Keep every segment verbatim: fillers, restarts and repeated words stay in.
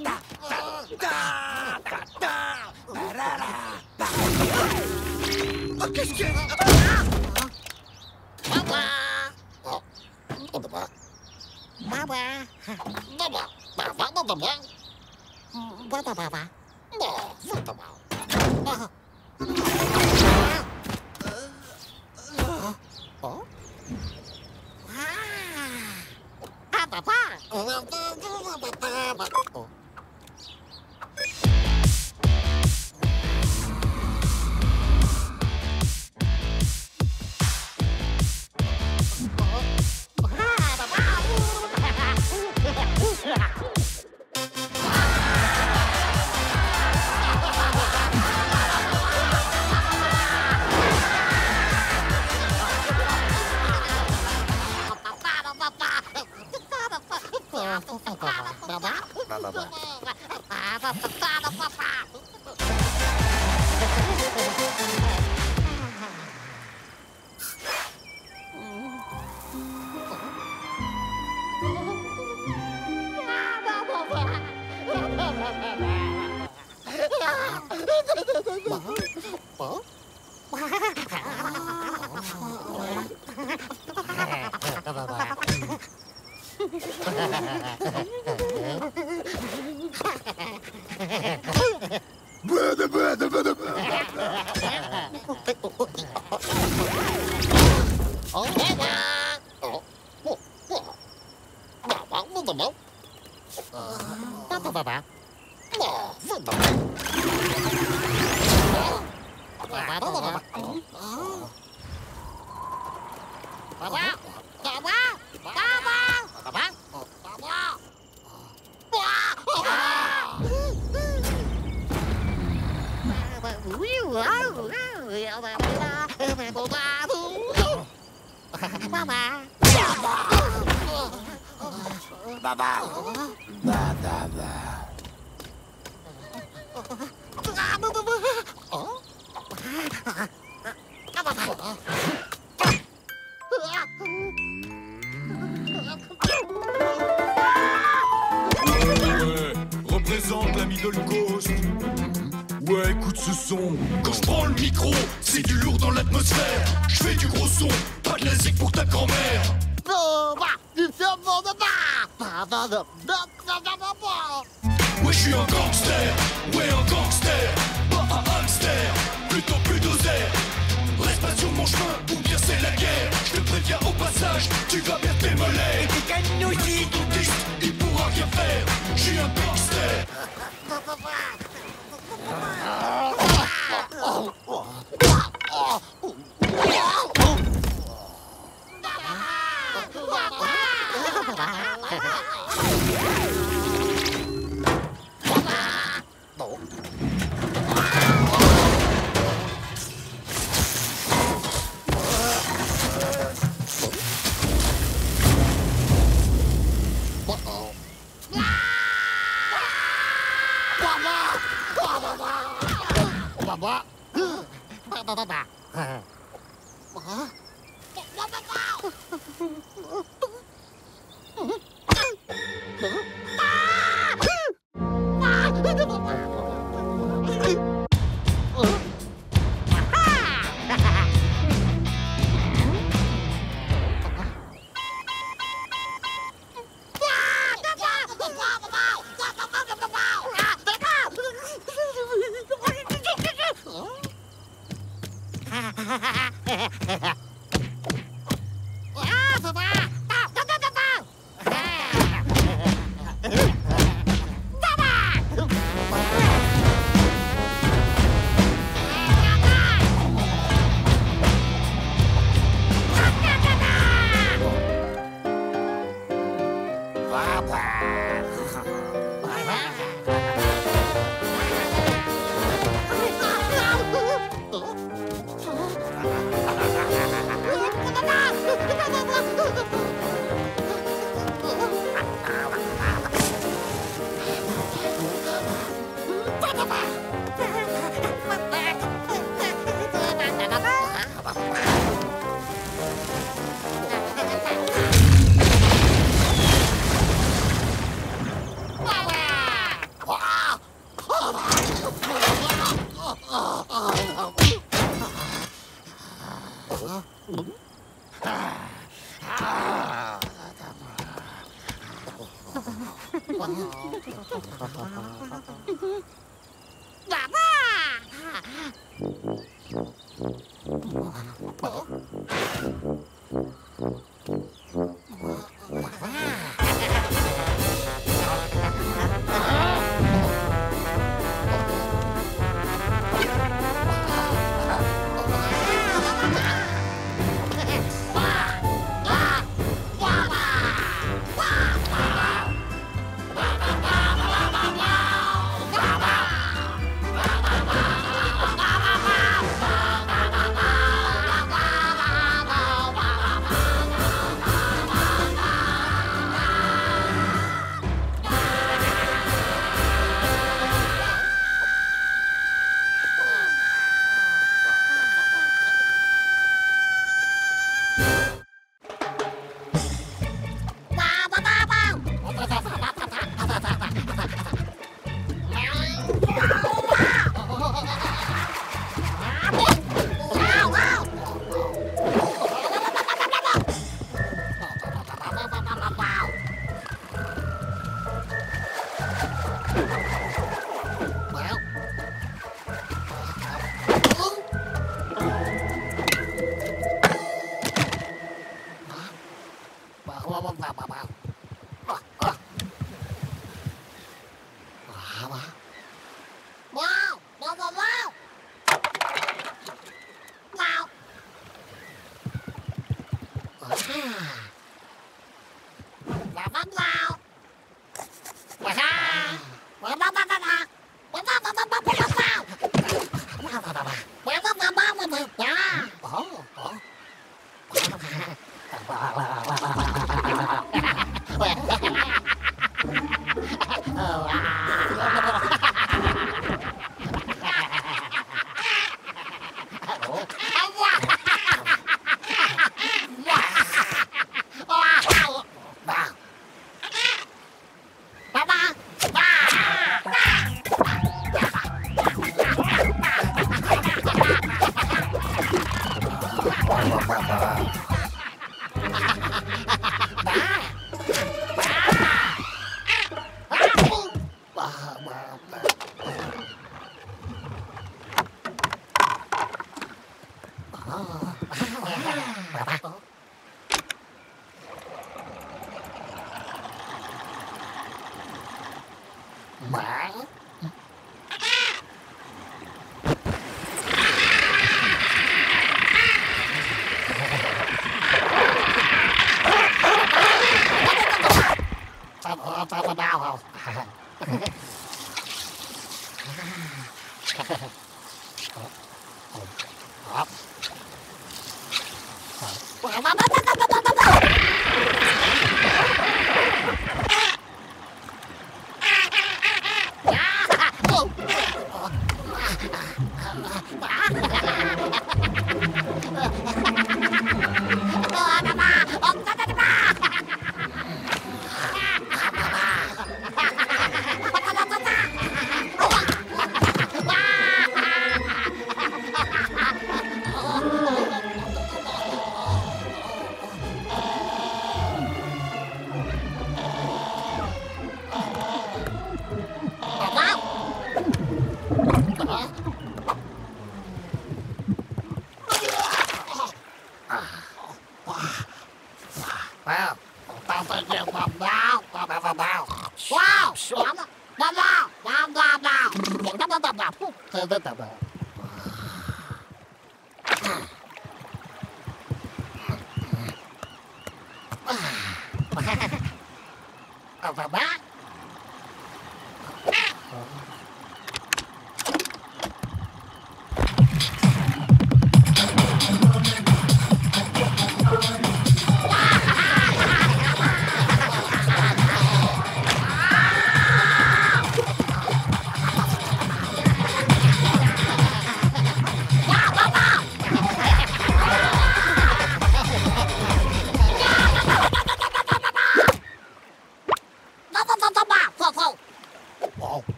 Qu'est-ce que... Représente la Middle Coast. Ouais, écoute ce son. Quand je prends le micro, c'est du lourd dans l'atmosphère. Je fais du gros son, pas de la zik pour ta grand-mère. Ouais, je suis un gangster, ouais, un gangster. Pas un hamster, plutôt plus d'oseille. Reste pas sur mon chemin, ou bien c'est la guerre. Je te préviens au passage, tu vas perdre tes mollets. Et tes canouilles, ton disque, il pourra rien faire. Je suis un gangster.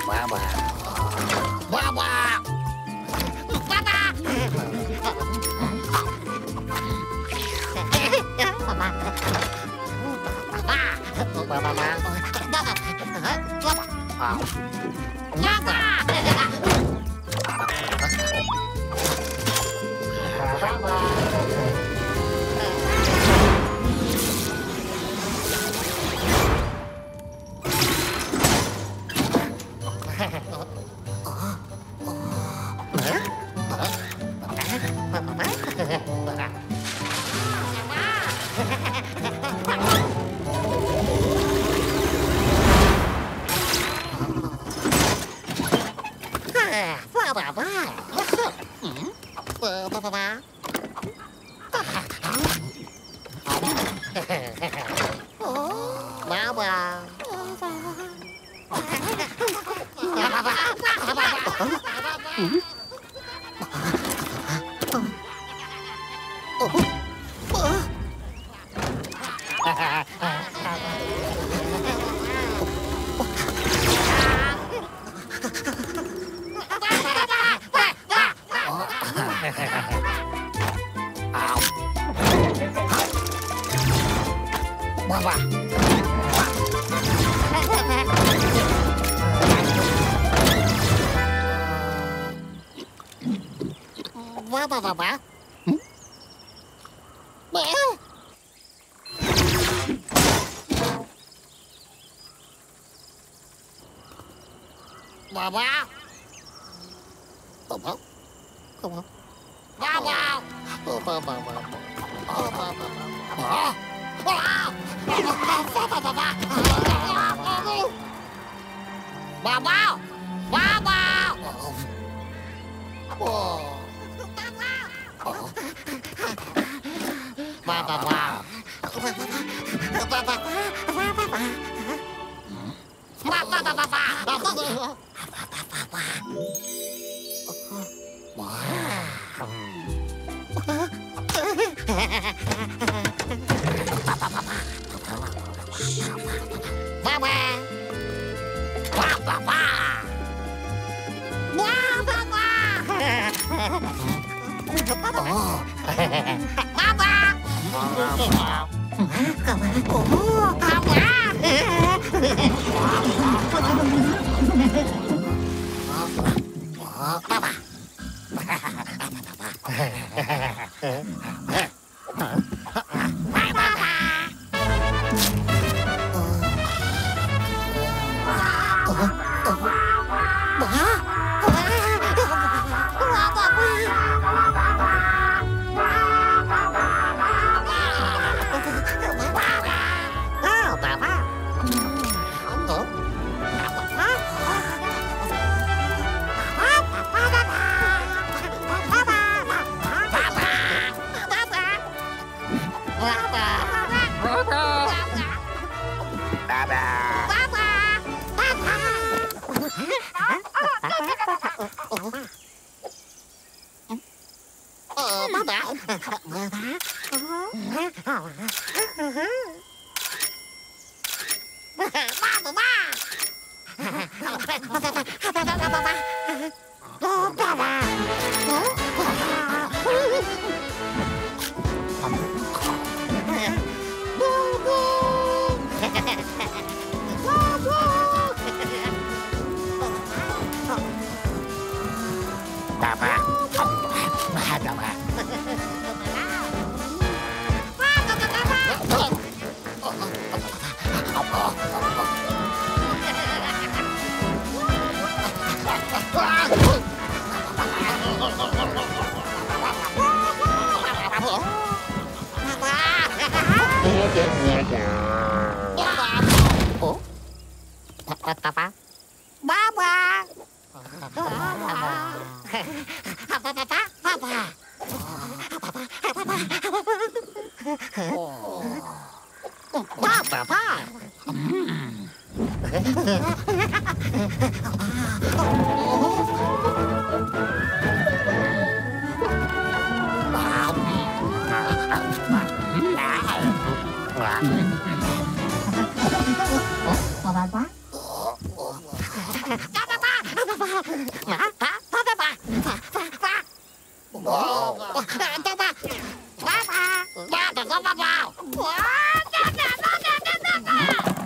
Baba. Baba. Baba. Baba, Baba. Hmm? Well. Baba. Baba. Come on. Baba. Oh, Baba, Baba. Oh, Baba, Baba. Baba, Baba. Baba. Baba. Oh. Baba, Baba. Baba.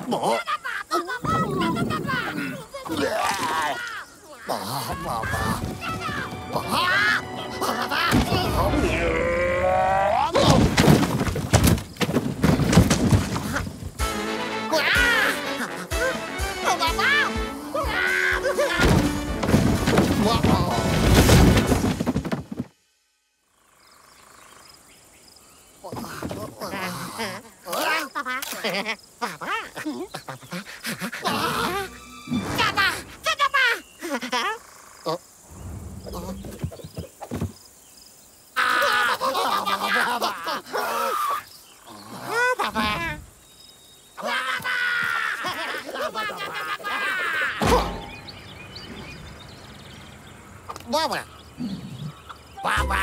Baba. Baba.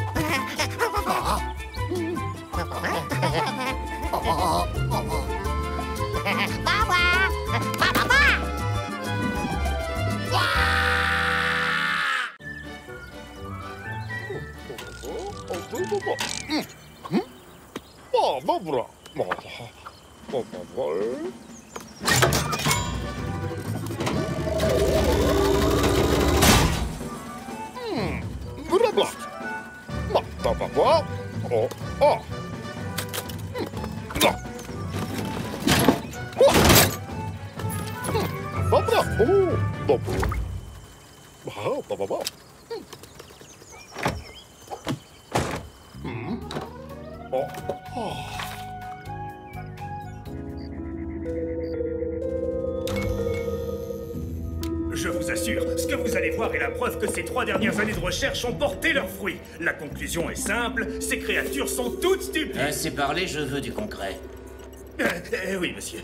Barbara. Bra, bra. Matta, bra. Oh, oh. Bra. Bra, oh, bra. Bra, bra, bra. Mm. Oh, oh. Je vous assure, ce que vous allez voir est la preuve que ces trois dernières années de recherche ont porté leurs fruits. La conclusion est simple, ces créatures sont toutes stupides. Assez parlé, je veux du concret. Euh, euh, oui, monsieur.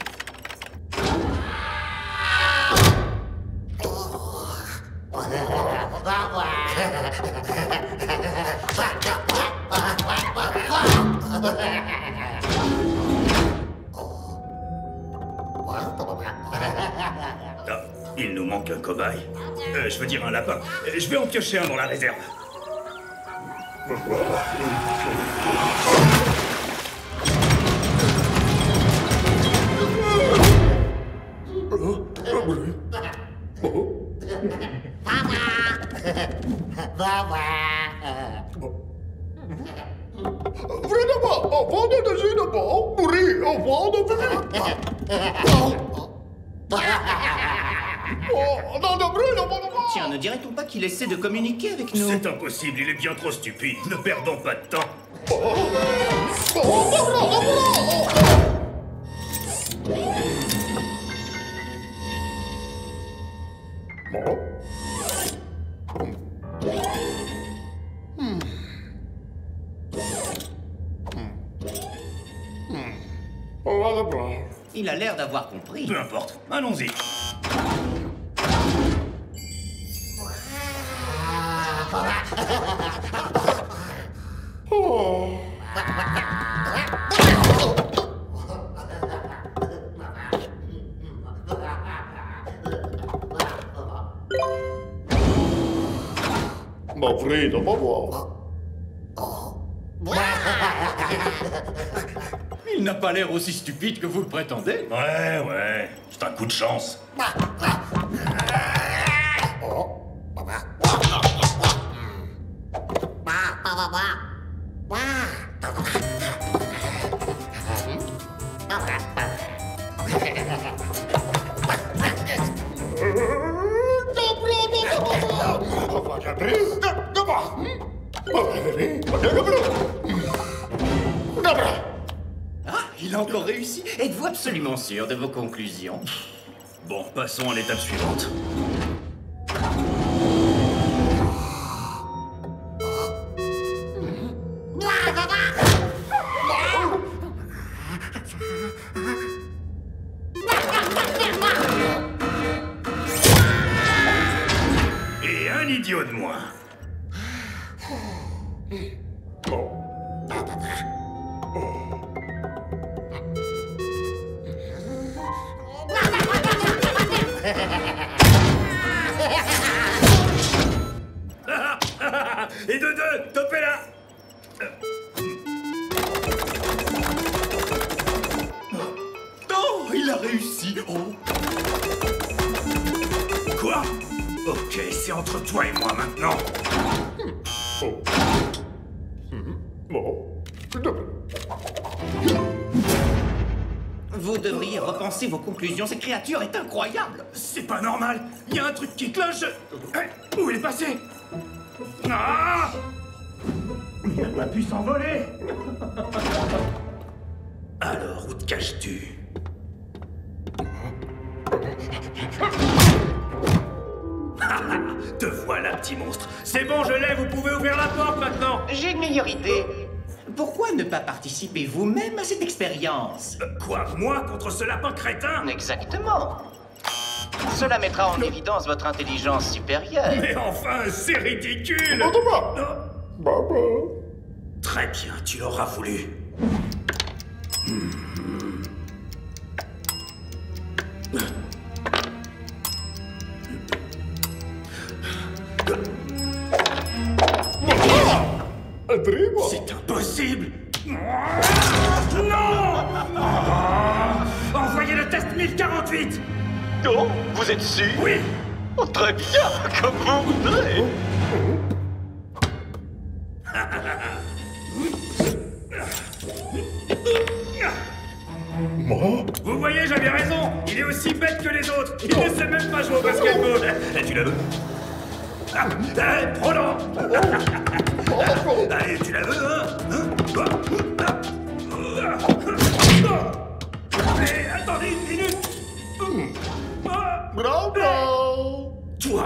Ah, il nous manque un cobaye. Euh, je veux dire un lapin. Euh, Je vais en piocher un dans la réserve. Tiens, ne dirait-on pas qu'il essaie de communiquer avec nous? C'est impossible, il est bien trop stupide. Ne perdons pas de temps. Il a l'air d'avoir compris. Peu importe, allons-y. Ma Frida, ma voir. Il n'a pas l'air aussi stupide que vous le prétendez. Ouais, ouais, c'est un coup de chance. Ah, il a encore réussi. Êtes-vous absolument sûr de vos conclusions? Bon, passons à l'étape suivante. Et un idiot de moins. Et de deux, topez-la. Oh, il a réussi. Oh. Quoi? Ok, c'est entre toi et moi maintenant. Oh. Bon. Vous devriez repenser vos conclusions. Cette créature est incroyable. C'est pas normal. Il y a un truc qui cloche. Eh, où il est passé? Ah! Il n'a pas pu s'envoler. Alors, où te caches-tu? Te voilà, petit monstre. C'est bon, je l'ai, vous pouvez ouvrir la porte maintenant. J'ai une meilleure idée. Pourquoi ne pas participer vous-même à cette expérience? Euh, quoi, moi contre ce lapin crétin? Exactement. Cela mettra en évidence votre intelligence supérieure. Mais enfin, c'est ridicule. Bon, bon. Oh. Bon, bon. Très bien, tu l'auras voulu. Entrez-moi. C'est impossible. Non. Envoyez le test mille quarante-huit. Oh, vous êtes sûr? Oui. Oh, très bien, comme vous voudrez. Moi? Vous voyez, j'avais raison. Il est aussi bête que les autres. Il ne sait même pas jouer au basketball. Eh, tu la veux? Ah, eh, trop lent. Allez, tu la veux, hein? Hein? Mais attendez une minute. Bravo. Toi.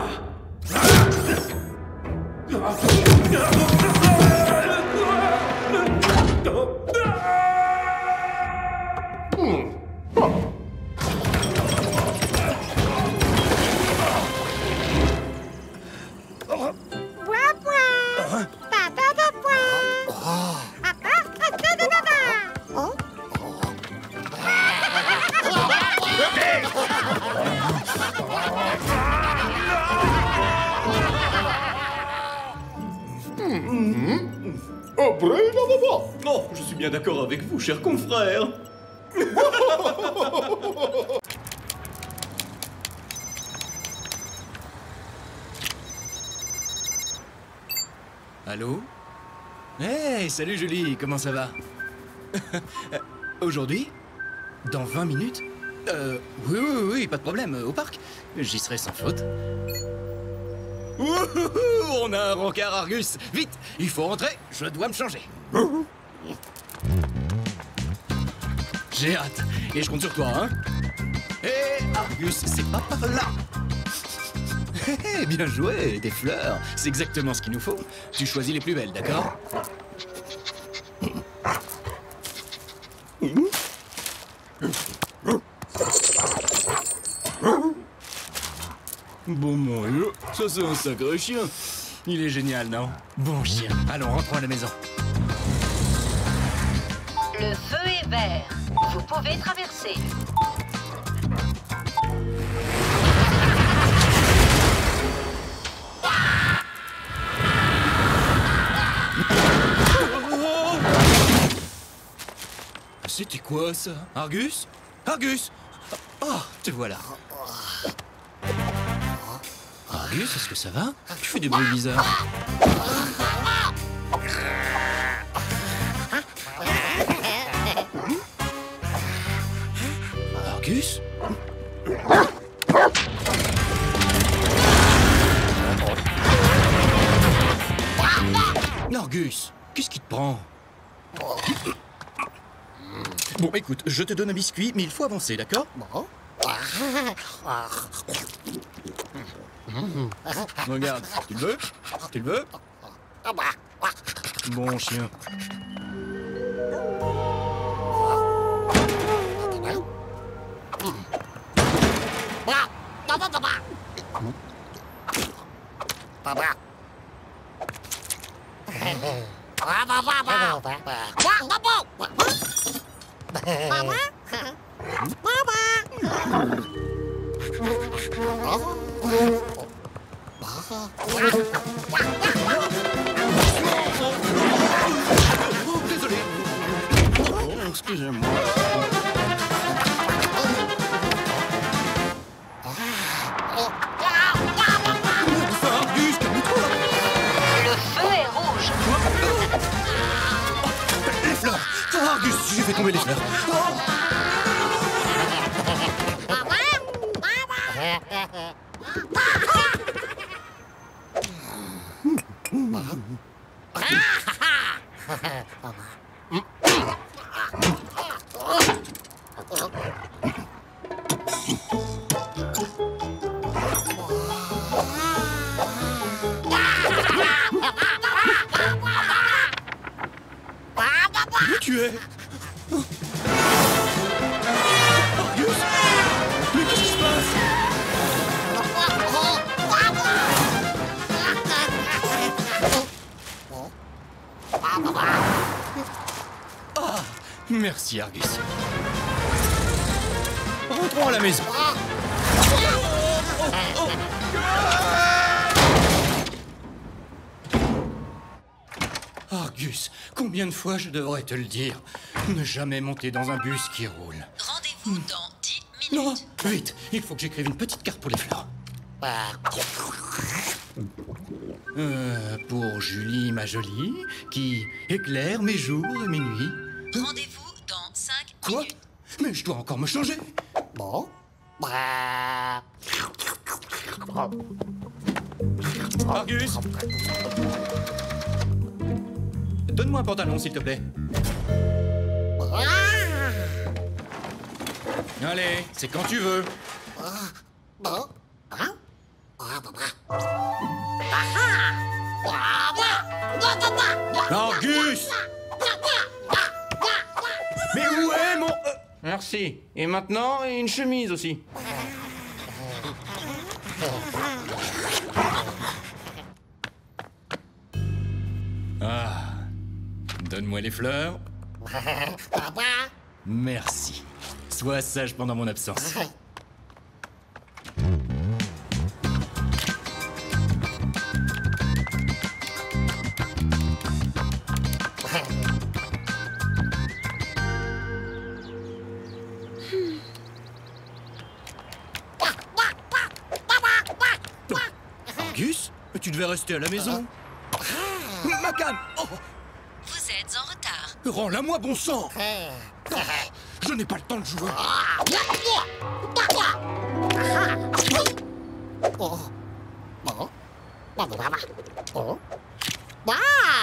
Après la maman. Oh, je suis bien d'accord avec vous, cher confrère. Allô? Hey, salut Julie, comment ça va? Aujourd'hui? Dans vingt minutes? Euh, oui, oui, oui, pas de problème, au parc. J'y serai sans faute. Wouhou, on a un rencard Argus. Vite, il faut rentrer, je dois me changer. J'ai hâte, et je compte sur toi, hein? Hé, Argus, c'est pas par là. Hé, bien joué, des fleurs, c'est exactement ce qu'il nous faut. Tu choisis les plus belles, d'accord? Bon mon Dieu, ça c'est un sacré chien. Il est génial, non? Bon chien, allons, rentrons à la maison. Le feu est vert. Vous pouvez traverser. C'était quoi ça? Argus? Argus? Oh, te voilà. Argus, est-ce que ça va? Tu fais des bruits bizarres. Argus? Argus, qu'est-ce qui te prend? Bon, écoute, je te donne un biscuit, mais il faut avancer, d'accord? Bon. Regarde, tu le veux? Tu le veux? Bon chien. Oh, désolé. Oh, excusez-moi. tomber les fleurs. Où tu es? Argus? Mais qu'est-ce qui se passe? Ah, merci Argus. Rentrons à la maison. Argus, combien de fois je devrais te le dire? Ne jamais monter dans un bus qui roule. Rendez-vous dans dix Non, minutes. vite, il faut que j'écrive une petite carte pour les fleurs. Euh, pour Julie, ma jolie, qui éclaire mes jours et mes nuits. Rendez-vous dans cinq Quoi? minutes. Mais je dois encore me changer. Bon. Bah. Argus, donne-moi un pantalon, s'il te plaît. Allez, c'est quand tu veux. Bon. Hein? Argus! Mais où est mon... euh, Merci. Et maintenant, une chemise aussi. Ah. Donne-moi les fleurs. Merci. Sois sage pendant mon absence. Argus, tu devais rester à la maison. Ma canne! Oh, Vous êtes en retard. rends-la-moi, bon sang! Je n'ai pas le temps de jouer. Oh. Bon. Bon, bon, bon. Oh. Bah.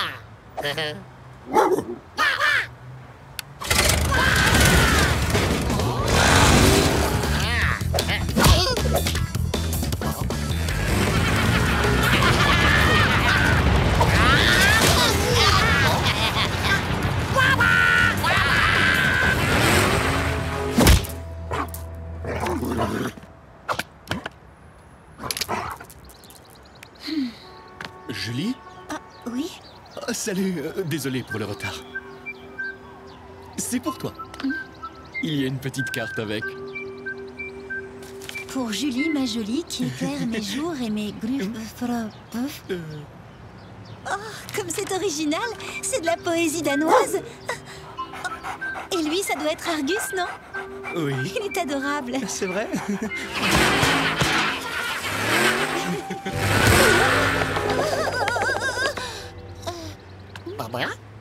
Julie? Ah, oui? Ah, salut, euh, désolé pour le retard. C'est pour toi. Il y a une petite carte avec. Pour Julie, ma jolie, qui éclaire mes jours et mes gru... Euh, Oh, comme c'est original, c'est de la poésie danoise. Et lui, ça doit être Argus, non? oui, Il est adorable. c'est vrai. Bah, bah.